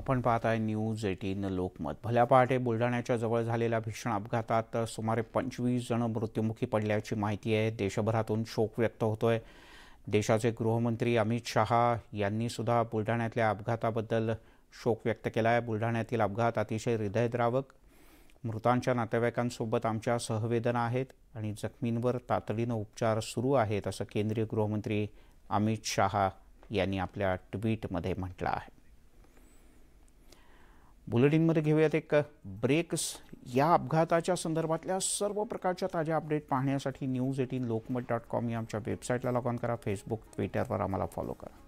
आपण पाहत आहे न्यूज 18 लोकमत। भल्या पहाटे बुलढाण्याच्या जवळ झालेल्या भीषण अपघातात सुमारे 25 जण मृत्युमुखी पडल्याची माहिती आहे। देशभरातून शोक व्यक्त होतोय। देशाचे गृहमंत्री अमित शहा यांनी सुद्धा बुलढाण्यातल्या अपघाताबद्दल शोक व्यक्त केला आहे। बुलढाण्यातील अपघात अतिशय हृदयद्रावक। मृतांच्या नातेवाईकांसोबत आमच्या सहवेदना आहेत आणि जखमींवर तातडीने उपचार सुरू आहेत, असं केंद्रीय गृहमंत्री अमित शहा यांनी आपल्या ट्विटमध्ये म्हटलं आहे। बुलेटिनमध्ये घेऊयात एक ब्रेक्स। या अपघाताच्या संदर्भातल्या सर्व प्रकारच्या ताज्या अपडेट पाहण्यासाठी न्यूज18 लोकमत.com या आमच्या वेबसाईटला लॉग ऑन करा। फेसबुक, ट्विटरवर आम्हाला फॉलो करा।